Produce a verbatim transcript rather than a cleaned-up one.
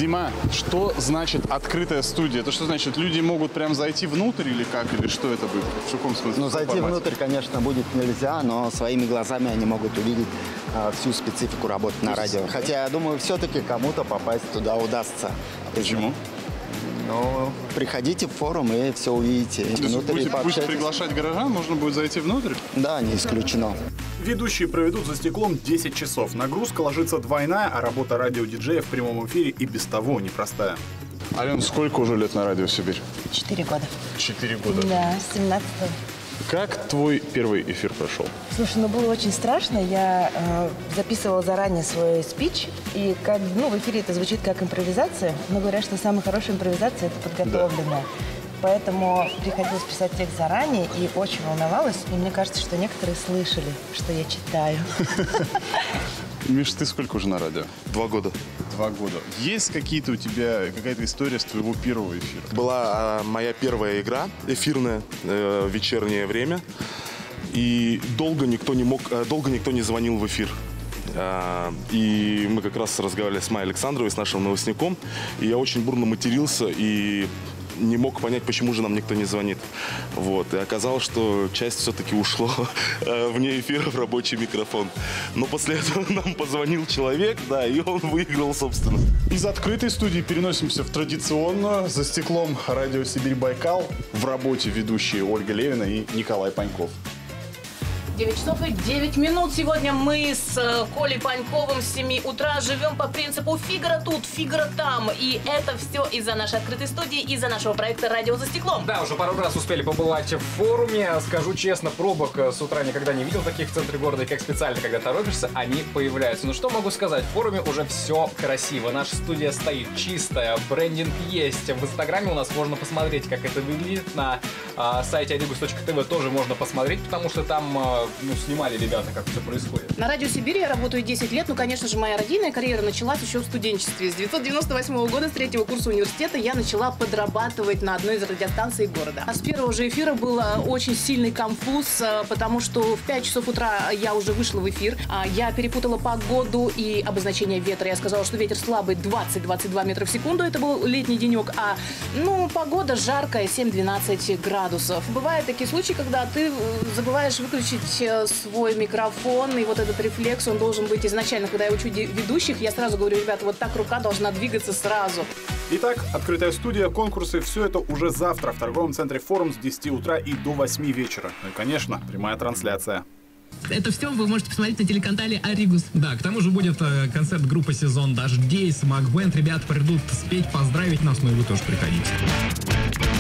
Дима, что значит открытая студия? Это что значит? Люди могут прям зайти внутрь или как? Или что это будет? В каком смысле? Ну, зайти внутрь, конечно, будет нельзя, но своими глазами они могут увидеть а, всю специфику работы на радио. Хотя, я думаю, все-таки кому-то попасть туда удастся. Почему? Ну, приходите в форум и все увидите. Внутри будете приглашать горожан, можно будет зайти внутрь? Да, не исключено. Ведущие проведут за стеклом десять часов. Нагрузка ложится двойная, а работа радиодиджея в прямом эфире и без того непростая. Ален, сколько уже лет на радио Сибирь? Четыре года. Четыре года? Да, с семнадцатого. Как твой первый эфир прошел? Слушай, ну было очень страшно. Я э, записывала заранее свой спич, и как, ну, в эфире это звучит как импровизация, но говорят, что самая хорошая импровизация – это подготовленная. Да. Поэтому приходилось писать текст заранее, и очень волновалась. И мне кажется, что некоторые слышали, что я читаю. Миш, ты сколько уже на радио? Два года. Два года. Есть какие-то у тебя, какая-то история с твоего первого эфира? Была а, моя первая игра, эфирная, э, вечернее время. И долго никто не мог, э, долго никто не звонил в эфир. Uh, и мы как раз разговаривали с Майей Александровой, с нашим новостником. И я очень бурно матерился и не мог понять, почему же нам никто не звонит. Вот. И оказалось, что часть все-таки ушло вне эфира в рабочий микрофон. Но после этого нам позвонил человек, да, и он выиграл, собственно. Из открытой студии переносимся в традиционную. За стеклом радио Сибирь-Байкал. В работе ведущие Ольга Левина и Николай Паньков. девять часов и девять минут. Сегодня мы с э, Колей Паньковым с семи утра живем по принципу «Фигаро тут, Фигаро там». И это все из-за нашей открытой студии, из-за нашего проекта «Радио за стеклом». Да, уже пару раз успели побывать в форуме. Скажу честно, пробок с утра никогда не видел таких в центре города. И как специально, когда торопишься, они появляются. Ну что могу сказать, в форуме уже все красиво. Наша студия стоит чистая, брендинг есть. В инстаграме у нас можно посмотреть, как это выглядит. На э, сайте arigus точка tv тоже можно посмотреть, потому что там... Э, ну, снимали ребята, как все происходит. На радио Сибирь я работаю десять лет. Ну, конечно же, моя радийная карьера началась еще в студенчестве. С девятьсот девяносто восьмого года, с третьего курса университета, я начала подрабатывать на одной из радиостанций города. А с первого же эфира был очень сильный конфуз, потому что в пять часов утра я уже вышла в эфир. Я перепутала погоду и обозначение ветра. Я сказала, что ветер слабый двадцать — двадцать два метра в секунду. Это был летний денек. А, ну, погода жаркая, семь-двенадцать градусов. Бывают такие случаи, когда ты забываешь выключить свой микрофон, и вот этот рефлекс, он должен быть изначально. Когда я учу ведущих, я сразу говорю: ребята, вот так рука должна двигаться сразу. Итак, открытая студия, конкурсы, все это уже завтра в торговом центре «Форум» с десяти утра и до восьми вечера. Ну и, конечно, прямая трансляция. Это все вы можете посмотреть на телеканале Аригус. Да, к тому же будет э, концерт группы «Сезон Дождей», «Смак Бэнд». Ребята придут спеть, поздравить нас, ну и вы тоже приходите.